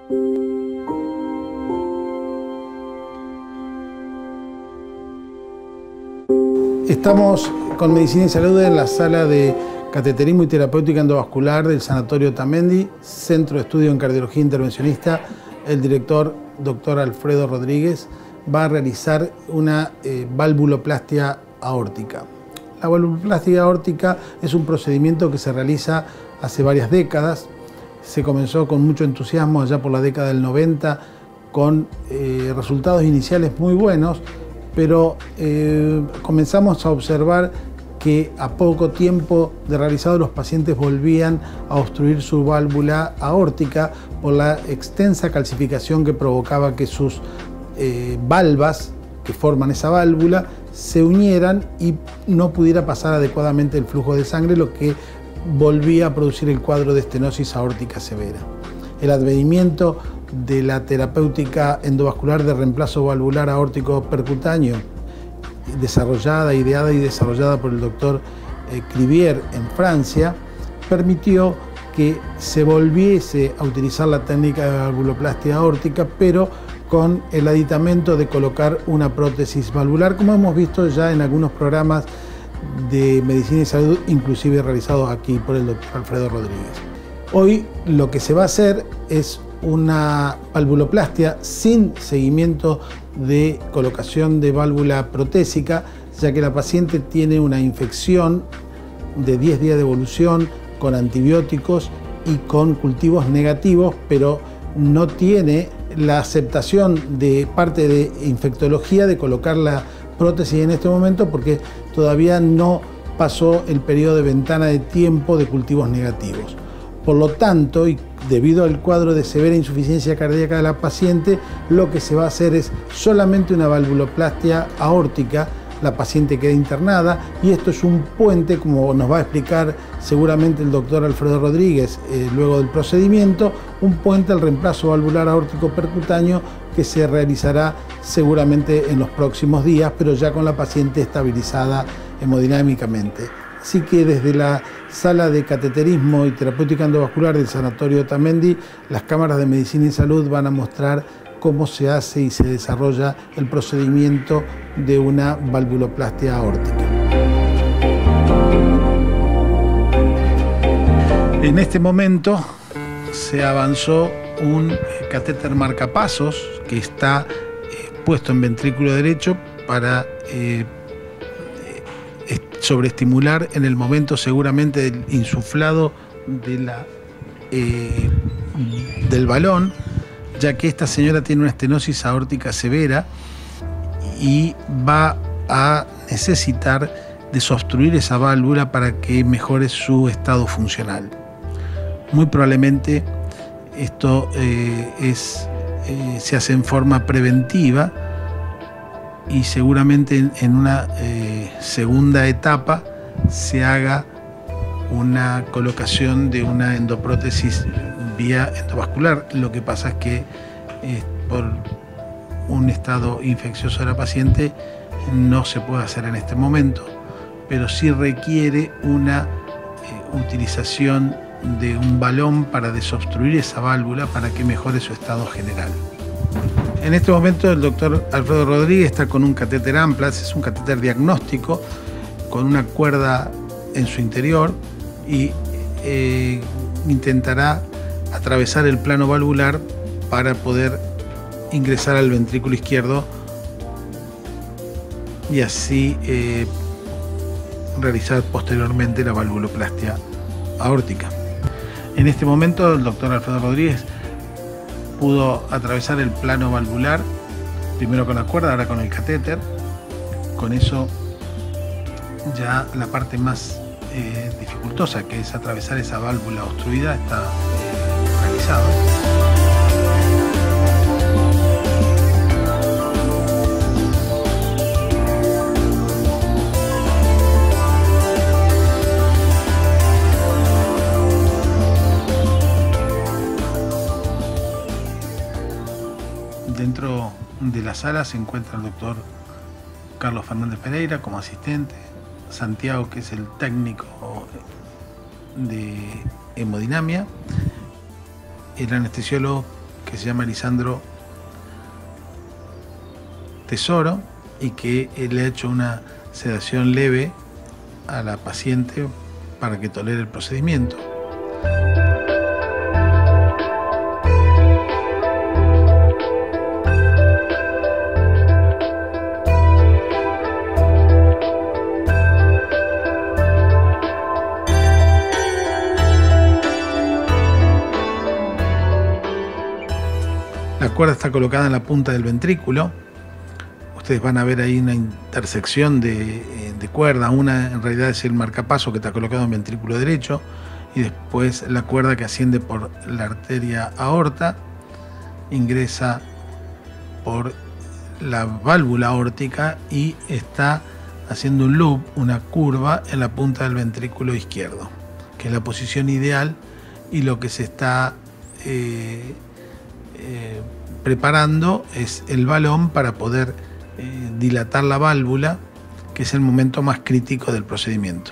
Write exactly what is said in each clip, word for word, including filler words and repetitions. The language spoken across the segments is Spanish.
Estamos con Medicina y Salud en la sala de Cateterismo y Terapéutica Endovascular del Sanatorio Otamendi, Centro de Estudio en Cardiología Intervencionista. El director, doctor Alfredo Rodríguez, va a realizar una eh, valvuloplastia aórtica. La valvuloplastia aórtica es un procedimiento que se realiza hace varias décadas. Se comenzó con mucho entusiasmo allá por la década del noventa, con eh, resultados iniciales muy buenos, pero eh, comenzamos a observar que a poco tiempo de realizado los pacientes volvían a obstruir su válvula aórtica por la extensa calcificación que provocaba que sus eh, valvas que forman esa válvula se unieran y no pudiera pasar adecuadamente el flujo de sangre, lo que volvía a producir el cuadro de estenosis aórtica severa. El advenimiento de la terapéutica endovascular de reemplazo valvular aórtico percutáneo, desarrollada, ideada y desarrollada por el doctor eh, Crivier en Francia, permitió que se volviese a utilizar la técnica de valvuloplastia aórtica, pero con el aditamento de colocar una prótesis valvular, como hemos visto ya en algunos programas de Medicina y Salud, inclusive realizados aquí por el doctor Alfredo Rodríguez. Hoy lo que se va a hacer es una valvuloplastia sin seguimiento de colocación de válvula protésica, ya que la paciente tiene una infección de diez días de evolución con antibióticos y con cultivos negativos, pero no tiene la aceptación de parte de infectología de colocar la prótesis en este momento porque todavía no pasó el periodo de ventana de tiempo de cultivos negativos. Por lo tanto, y debido al cuadro de severa insuficiencia cardíaca de la paciente, lo que se va a hacer es solamente una valvuloplastia aórtica. La paciente queda internada y esto es un puente, como nos va a explicar seguramente el doctor Alfredo Rodríguez eh, luego del procedimiento, un puente al reemplazo valvular aórtico percutáneo que se realizará seguramente en los próximos días, pero ya con la paciente estabilizada hemodinámicamente. Así que desde la sala de cateterismo y terapéutica endovascular del Sanatorio Otamendi, las cámaras de Medicina y Salud van a mostrar cómo se hace y se desarrolla el procedimiento de una valvuloplastia aórtica. En este momento se avanzó un catéter marcapasos que está eh, puesto en ventrículo derecho para eh, sobreestimular en el momento seguramente del insuflado de la, eh, del balón, ya que esta señora tiene una estenosis aórtica severa y va a necesitar desobstruir esa válvula para que mejore su estado funcional. Muy probablemente esto eh, es, eh, se hace en forma preventiva y seguramente en, en una eh, segunda etapa se haga una colocación de una endoprótesis vía endovascular. Lo que pasa es que eh, por un estado infeccioso de la paciente no se puede hacer en este momento, pero sí requiere una eh, utilización de un balón para desobstruir esa válvula para que mejore su estado general. En este momento el doctor Alfredo Rodríguez está con un catéter Amplatz, es un catéter diagnóstico con una cuerda en su interior y eh, intentará atravesar el plano valvular para poder ingresar al ventrículo izquierdo y así eh, realizar posteriormente la valvuloplastia aórtica. En este momento el doctor Alfredo Rodríguez pudo atravesar el plano valvular, primero con la cuerda, ahora con el catéter. Con eso ya la parte más eh, dificultosa, que es atravesar esa válvula obstruida, está eh, realizada. Dentro de la sala se encuentra el doctor Carlos Fernández Pereira como asistente, Santiago, que es el técnico de hemodinamia, el anestesiólogo que se llama Lisandro Tesoro y que le ha hecho una sedación leve a la paciente para que tolere el procedimiento. La cuerda está colocada en la punta del ventrículo. Ustedes van a ver ahí una intersección de, de cuerda. Una en realidad es el marcapaso que está colocado en el ventrículo derecho y después la cuerda que asciende por la arteria aorta, ingresa por la válvula aórtica y está haciendo un loop, una curva en la punta del ventrículo izquierdo, que es la posición ideal y lo que se está eh, eh, preparando es el balón para poder eh, dilatar la válvula, que es el momento más crítico del procedimiento.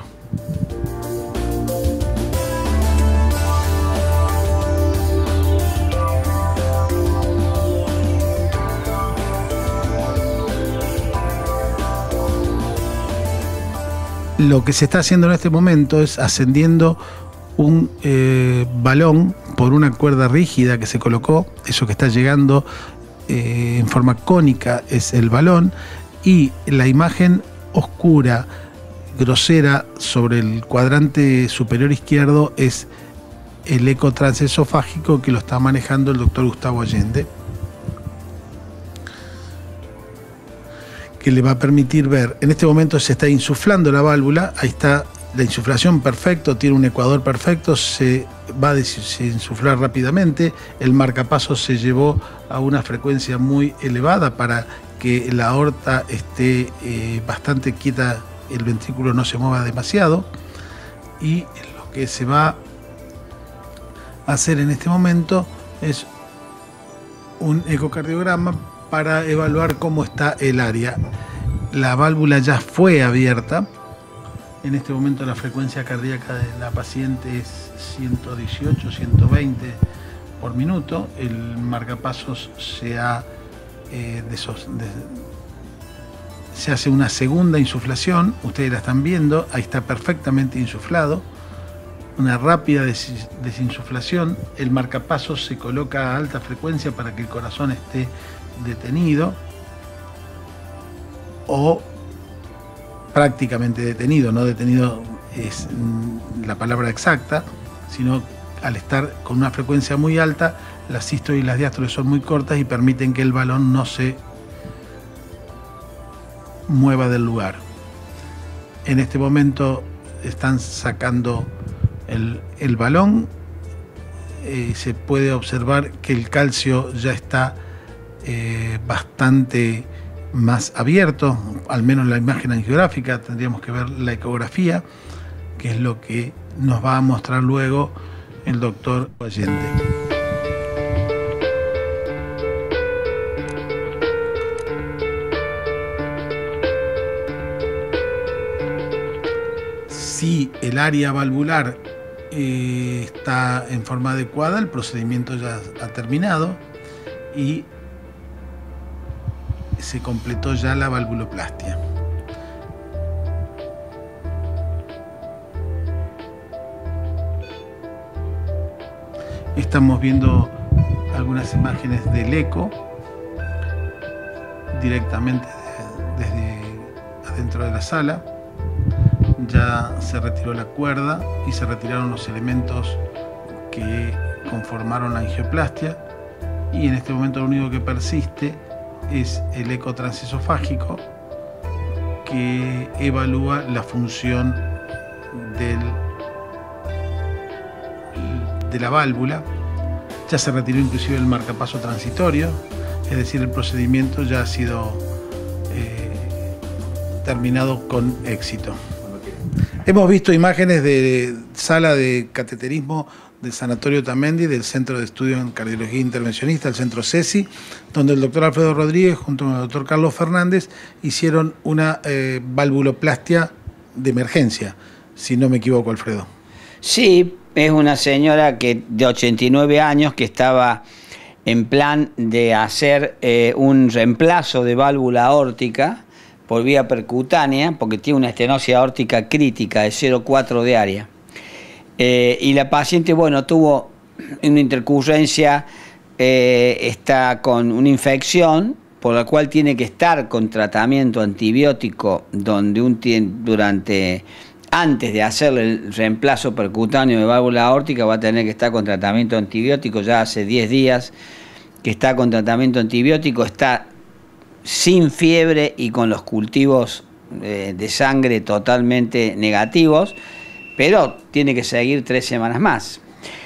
Lo que se está haciendo en este momento es ascendiendo un eh, balón por una cuerda rígida que se colocó. Eso que está llegando eh, en forma cónica es el balón, y la imagen oscura, grosera, sobre el cuadrante superior izquierdo es el eco transesofágico que lo está manejando el doctor Gustavo Allende, que le va a permitir ver. En este momento se está insuflando la válvula, ahí está la insuflación perfecto, tiene un ecuador perfecto, se va a desinsuflar rápidamente, el marcapaso se llevó a una frecuencia muy elevada para que la aorta esté eh, bastante quieta, el ventrículo no se mueva demasiado, y lo que se va a hacer en este momento es un ecocardiograma para evaluar cómo está el área. La válvula ya fue abierta. En este momento la frecuencia cardíaca de la paciente es ciento dieciocho, ciento veinte por minuto. El marcapasos se, ha, eh, de esos, de, se hace una segunda insuflación. Ustedes la están viendo, ahí está perfectamente insuflado. Una rápida des, desinsuflación. El marcapasos se coloca a alta frecuencia para que el corazón esté detenido o prácticamente detenido. No detenido es la palabra exacta, sino al estar con una frecuencia muy alta, las sístoles y las diástoles son muy cortas y permiten que el balón no se mueva del lugar. En este momento están sacando el, el balón. Eh, se puede observar que el calcio ya está Eh, bastante más abierto, al menos la imagen angiográfica. Tendríamos que ver la ecografía, que es lo que nos va a mostrar luego el doctor Allende. Si el área valvular eh, está en forma adecuada, el procedimiento ya ha terminado y se completó ya la valvuloplastia. Estamos viendo algunas imágenes del eco directamente de, desde adentro de la sala. Ya se retiró la cuerda y se retiraron los elementos que conformaron la angioplastia, y en este momento lo único que persiste es el eco transesofágico, que evalúa la función del, de la válvula. Ya se retiró inclusive el marcapaso transitorio, es decir, el procedimiento ya ha sido eh, terminado con éxito. Hemos visto imágenes de sala de cateterismo del Sanatorio Tamendi, del Centro de Estudio en Cardiología Intervencionista, el Centro CESI, donde el doctor Alfredo Rodríguez junto con el doctor Carlos Fernández hicieron una eh, valvuloplastia de emergencia, si no me equivoco, Alfredo. Sí, es una señora que de ochenta y nueve años que estaba en plan de hacer eh, un reemplazo de válvula aórtica por vía percutánea, porque tiene una estenosis aórtica crítica de cero coma cuatro de área. Eh, y la paciente, bueno, tuvo una intercurrencia, eh, está con una infección, por la cual tiene que estar con tratamiento antibiótico donde un durante antes de hacerle el reemplazo percutáneo de válvula aórtica va a tener que estar con tratamiento antibiótico. Ya hace diez días que está con tratamiento antibiótico, está sin fiebre y con los cultivos eh, de sangre totalmente negativos, pero tiene que seguir tres semanas más.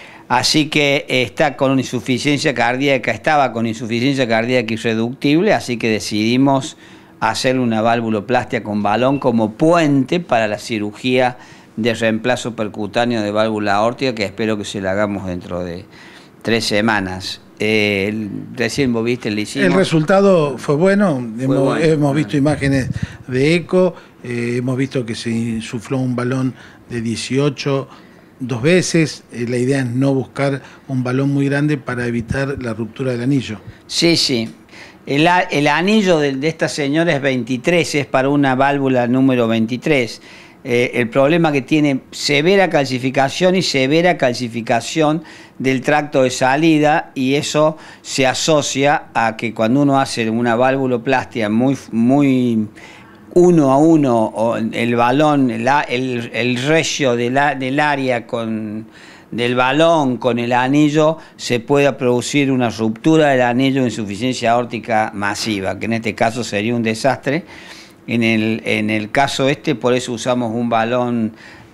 Así que está con una insuficiencia cardíaca, estaba con insuficiencia cardíaca irreductible, así que decidimos hacerle una valvuloplastia con balón como puente para la cirugía de reemplazo percutáneo de válvula aórtica, que espero que se la hagamos dentro de tres semanas. Eh, recién vos viste, le hicimos. El resultado fue bueno, fue hemos, bueno. hemos visto imágenes de eco, eh, hemos visto que se insufló un balón de dieciocho dos veces. Eh, la idea es no buscar un balón muy grande para evitar la ruptura del anillo. Sí, sí. El, el anillo de, de esta señora es veintitrés, es para una válvula número veintitrés. Eh, el problema que tiene severa calcificación y severa calcificación del tracto de salida, y eso se asocia a que cuando uno hace una valvuloplastia muy, muy uno a uno, o el balón, el, el, el ratio de la, del área con, del balón con el anillo, se puede producir una ruptura del anillo de insuficiencia aórtica masiva, que en este caso sería un desastre. En el, en el caso este, por eso usamos un balón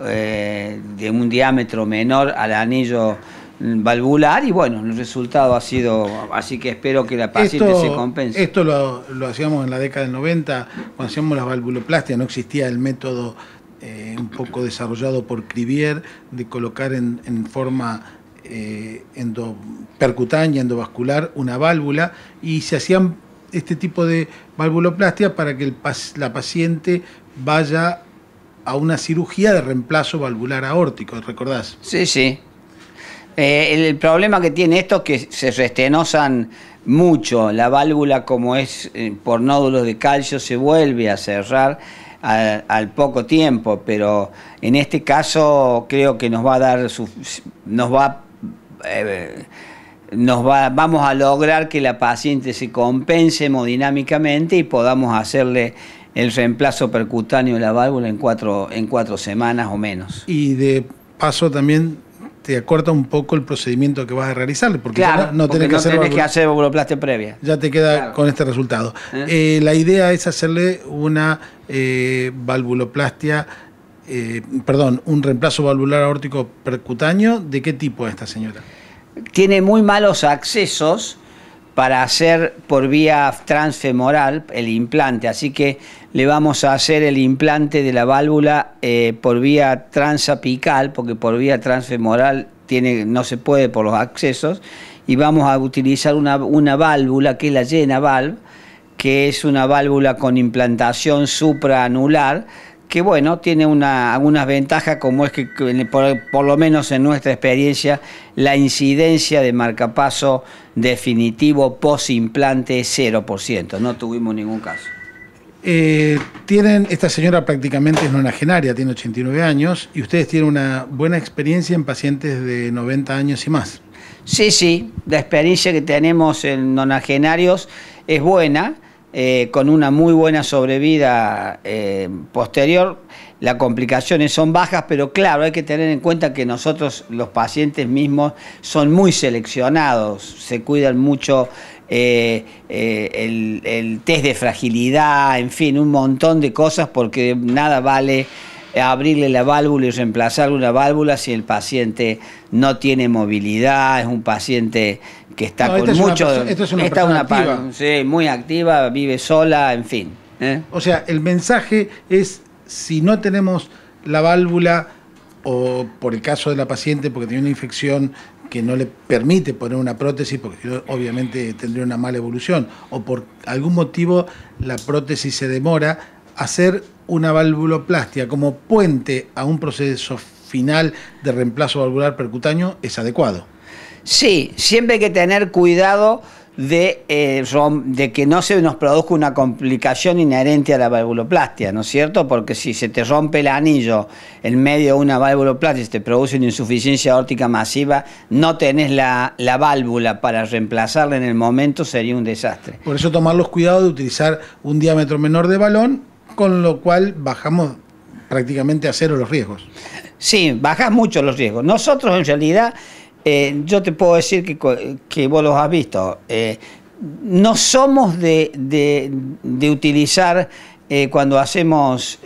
eh, de un diámetro menor al anillo valvular, y bueno, el resultado ha sido así, que espero que la paciente esto, se compense. Esto lo, lo hacíamos en la década del noventa, cuando hacíamos las valvuloplastias. No existía el método eh, un poco desarrollado por Crivier de colocar en, en forma eh, endo, percutánea, endovascular, una válvula, y se hacían este tipo de valvuloplastia para que el, la paciente vaya a una cirugía de reemplazo valvular aórtico, ¿recordás? Sí, sí. Eh, el, el problema que tiene esto es que se restenosan mucho. La válvula, como es eh, por nódulos de calcio, se vuelve a cerrar al, al poco tiempo, pero en este caso creo que nos va a dar, su, nos va, eh, nos va, vamos a lograr que la paciente se compense hemodinámicamente y podamos hacerle el reemplazo percutáneo de la válvula en cuatro, en cuatro semanas o menos. Y de paso también te acorta un poco el procedimiento que vas a realizarle, porque claro, no, no porque tenés, que, no hacer tenés que hacer valvuloplastia previa. Ya te queda claro con este resultado. ¿Eh? Eh, la idea es hacerle una eh, valvuloplastia, eh, perdón, un reemplazo valvular aórtico percutáneo. ¿De qué tipo es esta señora? Tiene muy malos accesos para hacer por vía transfemoral el implante, así que le vamos a hacer el implante de la válvula eh, por vía transapical, porque por vía transfemoral tiene, no se puede por los accesos, y vamos a utilizar una, una válvula que es la JenaValve, que es una válvula con implantación supraanular, que bueno, tiene una, algunas ventajas, como es que por, por lo menos en nuestra experiencia la incidencia de marcapaso definitivo post-implante es cero por ciento, no tuvimos ningún caso. Eh, tienen, esta señora prácticamente es nonagenaria, tiene ochenta y nueve años, y ustedes tienen una buena experiencia en pacientes de noventa años y más. Sí, sí, la experiencia que tenemos en nonagenarios es buena. Eh, con una muy buena sobrevida eh, posterior. Las complicaciones son bajas, pero claro, hay que tener en cuenta que nosotros, los pacientes mismos, son muy seleccionados, se cuidan mucho eh, eh, el, el test de fragilidad, en fin, un montón de cosas, porque nada vale abrirle la válvula y reemplazar una válvula si el paciente no tiene movilidad, es un paciente que está no, con esta mucho... Es una, esta es una está persona una activa. Sí, muy activa, vive sola, en fin. ¿eh? O sea, el mensaje es, si no tenemos la válvula, o por el caso de la paciente, porque tiene una infección que no le permite poner una prótesis, porque si no, obviamente tendría una mala evolución, o por algún motivo la prótesis se demora, hacer una valvuloplastia como puente a un proceso final de reemplazo valvular percutáneo es adecuado. Sí, siempre hay que tener cuidado de, eh, de que no se nos produzca una complicación inherente a la valvuloplastia, ¿no es cierto? Porque si se te rompe el anillo en medio de una valvuloplastia y se te produce una insuficiencia aórtica masiva, no tenés la, la válvula para reemplazarla en el momento, sería un desastre. Por eso tomar los cuidados de utilizar un diámetro menor de balón, con lo cual bajamos prácticamente a cero los riesgos. Sí, bajás mucho los riesgos. Nosotros en realidad... Eh, yo te puedo decir que, que vos los has visto. Eh, no somos de, de, de utilizar, eh, cuando hacemos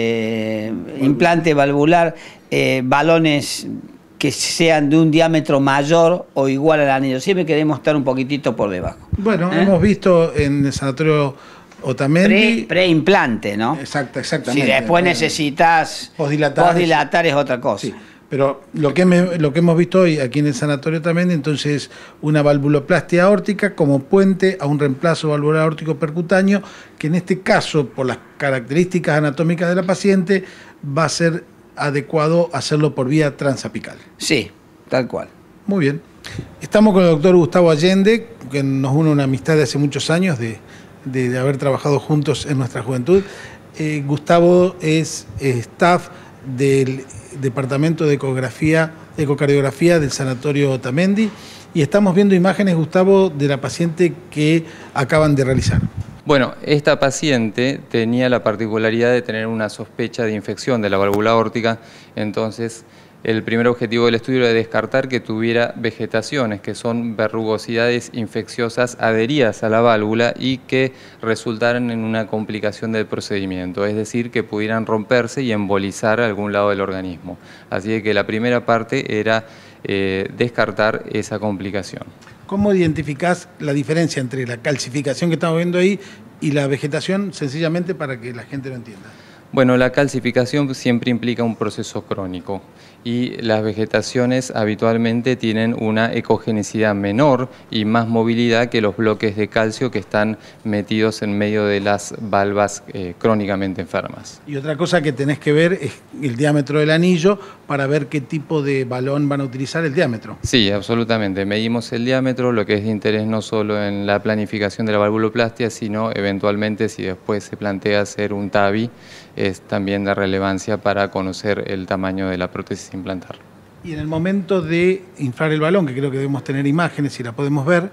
eh, implante valvular, eh, balones que sean de un diámetro mayor o igual al anillo. Siempre queremos estar un poquitito por debajo. Bueno, ¿Eh? hemos visto en el sanatorio Otamendi... Pre, preimplante, ¿no? Exacto, exactamente. Si después necesitas posdilatar, posdilatar es otra cosa. Sí. Pero lo que, me, lo que hemos visto hoy aquí en el sanatorio también, entonces una valvuloplastia aórtica como puente a un reemplazo valvular aórtico percutáneo, que en este caso, por las características anatómicas de la paciente, va a ser adecuado hacerlo por vía transapical. Sí, tal cual. Muy bien. Estamos con el doctor Gustavo Allende, que nos une una amistad de hace muchos años, de, de, de haber trabajado juntos en nuestra juventud. Eh, Gustavo es eh, staff del Departamento de Ecografía, de Ecocardiografía del Sanatorio Otamendi, y estamos viendo imágenes, Gustavo, de la paciente que acaban de realizar. Bueno, esta paciente tenía la particularidad de tener una sospecha de infección de la válvula aórtica, entonces el primer objetivo del estudio era descartar que tuviera vegetaciones, que son verrugosidades infecciosas adheridas a la válvula y que resultaran en una complicación del procedimiento, es decir, que pudieran romperse y embolizar algún lado del organismo. Así que la primera parte era eh, descartar esa complicación. ¿Cómo identificás la diferencia entre la calcificación que estamos viendo ahí y la vegetación, sencillamente para que la gente lo entienda? Bueno, la calcificación siempre implica un proceso crónico y las vegetaciones habitualmente tienen una ecogenicidad menor y más movilidad que los bloques de calcio que están metidos en medio de las valvas eh, crónicamente enfermas. Y otra cosa que tenés que ver es el diámetro del anillo para ver qué tipo de balón van a utilizar, el diámetro. Sí, absolutamente. Medimos el diámetro, lo que es de interés no solo en la planificación de la valvuloplastia, sino eventualmente si después se plantea hacer un T A V I, es también de relevancia para conocer el tamaño de la prótesis implantar. Y en el momento de inflar el balón, que creo que debemos tener imágenes y la podemos ver,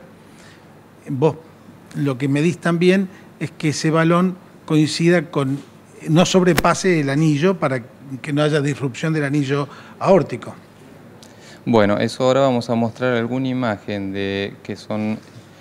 vos lo que medís también es que ese balón coincida con, no sobrepase el anillo para que no haya disrupción del anillo aórtico. Bueno, eso ahora vamos a mostrar alguna imagen de que son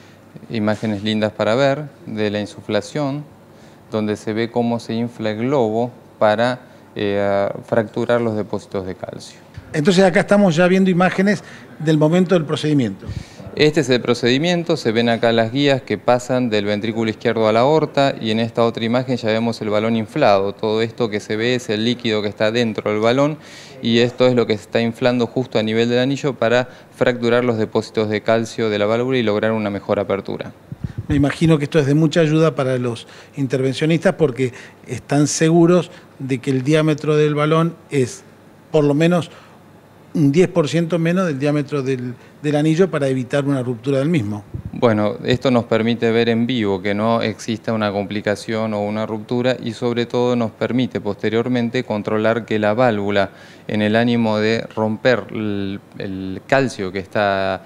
imágenes lindas para ver de la insuflación, donde se ve cómo se infla el globo para eh, fracturar los depósitos de calcio. Entonces acá estamos ya viendo imágenes del momento del procedimiento. Este es el procedimiento, se ven acá las guías que pasan del ventrículo izquierdo a la aorta y en esta otra imagen ya vemos el balón inflado. Todo esto que se ve es el líquido que está dentro del balón y esto es lo que se está inflando justo a nivel del anillo para fracturar los depósitos de calcio de la válvula y lograr una mejor apertura. Me imagino que esto es de mucha ayuda para los intervencionistas porque están seguros de que el diámetro del balón es por lo menos un diez por ciento menos del diámetro del, del anillo para evitar una ruptura del mismo. Bueno, esto nos permite ver en vivo que no exista una complicación o una ruptura y sobre todo nos permite posteriormente controlar que la válvula, en el ánimo de romper el, el calcio que está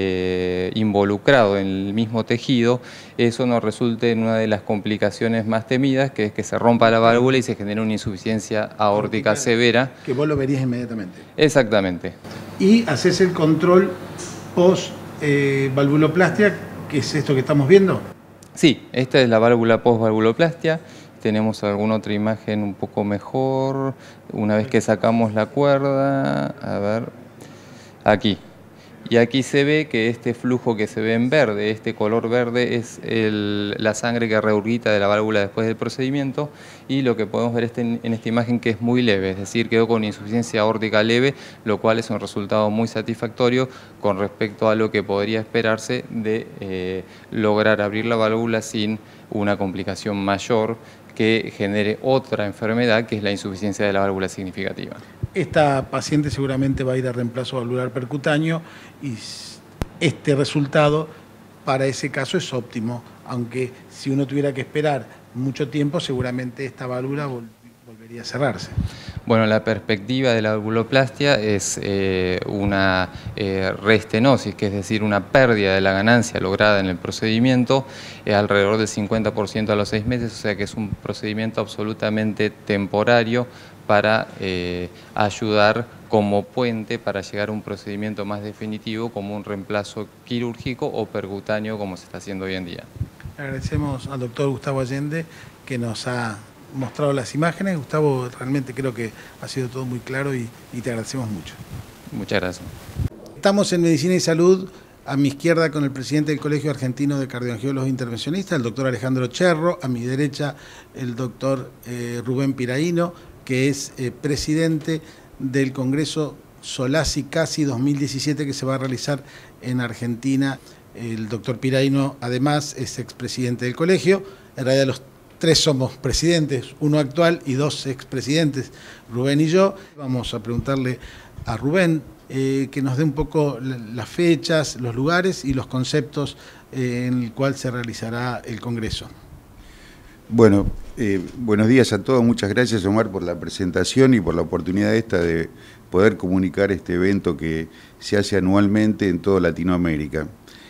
eh, involucrado en el mismo tejido, eso nos resulte en una de las complicaciones más temidas, que es que se rompa la válvula y se genera una insuficiencia aórtica severa. Que vos lo verías inmediatamente. Exactamente. Y haces el control post eh, valvuloplastia, que es esto que estamos viendo. Sí, esta es la válvula post-valvuloplastia. Tenemos alguna otra imagen un poco mejor. Una vez que sacamos la cuerda, a ver, aquí. Y aquí se ve que este flujo que se ve en verde, este color verde, es el, la sangre que regurgita de la válvula después del procedimiento, y lo que podemos ver este, en esta imagen que es muy leve, es decir, quedó con insuficiencia aórtica leve, lo cual es un resultado muy satisfactorio con respecto a lo que podría esperarse de eh, lograr abrir la válvula sin una complicación mayor que genere otra enfermedad, que es la insuficiencia de la válvula significativa. Esta paciente seguramente va a ir a reemplazo valvular percutáneo y este resultado para ese caso es óptimo, aunque si uno tuviera que esperar mucho tiempo, seguramente esta válvula vol volvería a cerrarse. Bueno, la perspectiva de la valvuloplastia es eh, una eh, reestenosis, que es decir, una pérdida de la ganancia lograda en el procedimiento, eh, alrededor del cincuenta por ciento a los seis meses, o sea que es un procedimiento absolutamente temporario para eh, ayudar como puente para llegar a un procedimiento más definitivo, como un reemplazo quirúrgico o percutáneo, como se está haciendo hoy en día. Agradecemos al doctor Gustavo Allende, que nos ha mostrado las imágenes. Gustavo, realmente creo que ha sido todo muy claro y, y te agradecemos mucho. Muchas gracias. Estamos en Medicina y Salud, a mi izquierda con el presidente del Colegio Argentino de Cardioangiólogos Intervencionistas, el doctor Alejandro Cherro, a mi derecha el doctor eh, Rubén Piraino, que es eh, presidente del Congreso Solasi Casi dos mil diecisiete que se va a realizar en Argentina. El doctor Piraino además es expresidente del colegio. En realidad los tres somos presidentes, uno actual y dos expresidentes, Rubén y yo. Vamos a preguntarle a Rubén eh, que nos dé un poco las fechas, los lugares y los conceptos eh, en el cual se realizará el Congreso. Bueno, eh, buenos días a todos. Muchas gracias, Omar, por la presentación y por la oportunidad esta de poder comunicar este evento que se hace anualmente en toda Latinoamérica.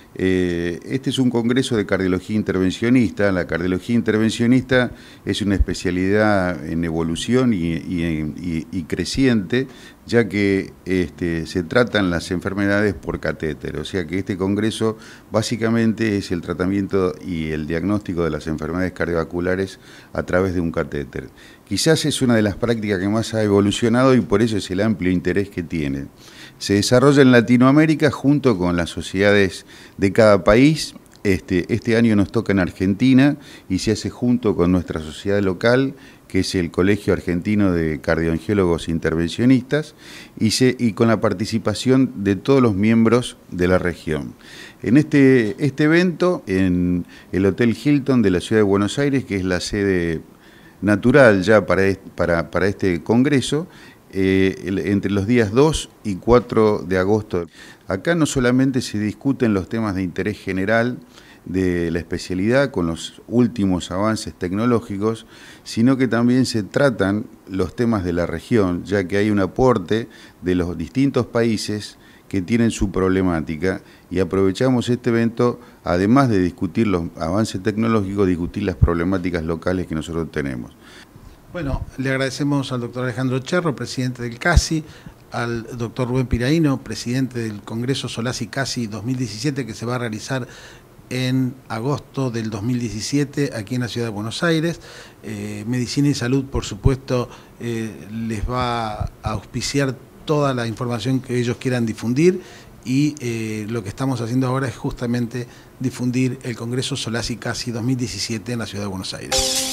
Eh, este es un congreso de cardiología intervencionista. La cardiología intervencionista es una especialidad en evolución y, y, y, y creciente, ya que este, se tratan las enfermedades por catéter. O sea que este congreso básicamente es el tratamiento y el diagnóstico de las enfermedades cardiovasculares a través de un catéter. Quizás es una de las prácticas que más ha evolucionado y por eso es el amplio interés que tiene. Se desarrolla en Latinoamérica junto con las sociedades de cada país. Este, este año nos toca en Argentina y se hace junto con nuestra sociedad local, que es el Colegio Argentino de Cardioangiólogos Intervencionistas, y, se, y con la participación de todos los miembros de la región. En este, este evento, en el Hotel Hilton de la Ciudad de Buenos Aires, que es la sede natural ya para, para, para este congreso, Eh, el, entre los días dos y cuatro de agosto. Acá no solamente se discuten los temas de interés general de la especialidad con los últimos avances tecnológicos, sino que también se tratan los temas de la región, ya que hay un aporte de los distintos países que tienen su problemática y aprovechamos este evento, además de discutir los avances tecnológicos, discutir las problemáticas locales que nosotros tenemos. Bueno, le agradecemos al doctor Alejandro Cherro, presidente del CASI, al doctor Rubén Piraino, presidente del Congreso Solasi Casi dos mil diecisiete, que se va a realizar en agosto del dos mil diecisiete aquí en la Ciudad de Buenos Aires. Eh, Medicina y Salud, por supuesto, eh, les va a auspiciar toda la información que ellos quieran difundir y eh, lo que estamos haciendo ahora es justamente difundir el Congreso Solasi Casi dos mil diecisiete en la Ciudad de Buenos Aires.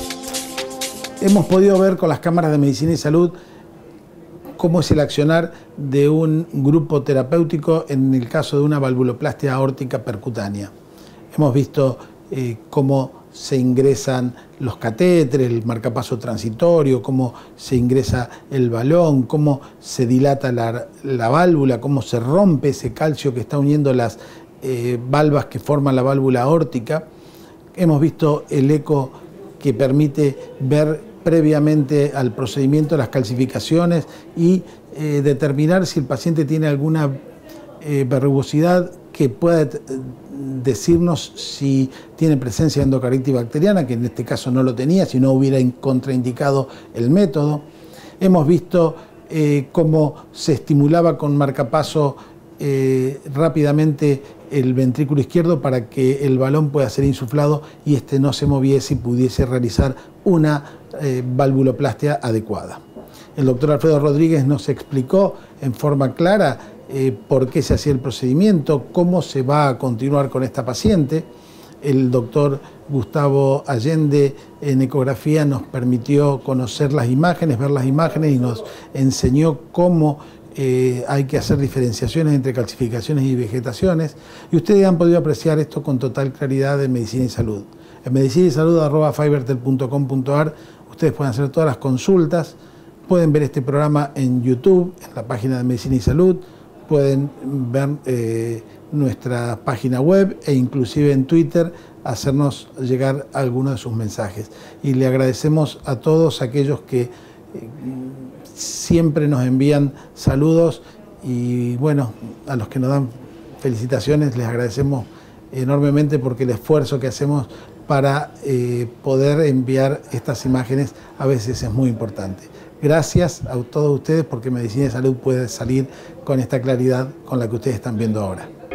Hemos podido ver con las cámaras de Medicina y Salud cómo es el accionar de un grupo terapéutico en el caso de una valvuloplastia aórtica percutánea. Hemos visto eh, cómo se ingresan los catéteres, el marcapaso transitorio, cómo se ingresa el balón, cómo se dilata la, la válvula, cómo se rompe ese calcio que está uniendo las eh, valvas que forman la válvula aórtica. Hemos visto el eco que permite ver previamente al procedimiento las calcificaciones y eh, determinar si el paciente tiene alguna eh, verrugosidad que pueda decirnos si tiene presencia de endocarditis bacteriana, que en este caso no lo tenía, si no hubiera contraindicado el método. Hemos visto eh, cómo se estimulaba con marcapaso eh, rápidamente el ventrículo izquierdo para que el balón pueda ser insuflado y este no se moviese y pudiese realizar una eh, valvuloplastia adecuada. El doctor Alfredo Rodríguez nos explicó en forma clara eh, por qué se hacía el procedimiento, cómo se va a continuar con esta paciente. El doctor Gustavo Allende en ecografía nos permitió conocer las imágenes, ver las imágenes y nos enseñó cómo Eh, hay que hacer diferenciaciones entre calcificaciones y vegetaciones, y ustedes han podido apreciar esto con total claridad en Medicina y Salud. En medicina y salud arroba fibertel punto com punto ar ustedes pueden hacer todas las consultas, pueden ver este programa en YouTube, en la página de Medicina y Salud, pueden ver eh, nuestra página web e inclusive en Twitter hacernos llegar algunos de sus mensajes. Y le agradecemos a todos aquellos que eh, siempre nos envían saludos y bueno, a los que nos dan felicitaciones les agradecemos enormemente porque el esfuerzo que hacemos para eh, poder enviar estas imágenes a veces es muy importante. Gracias a todos ustedes porque Medicina y Salud puede salir con esta claridad con la que ustedes están viendo ahora.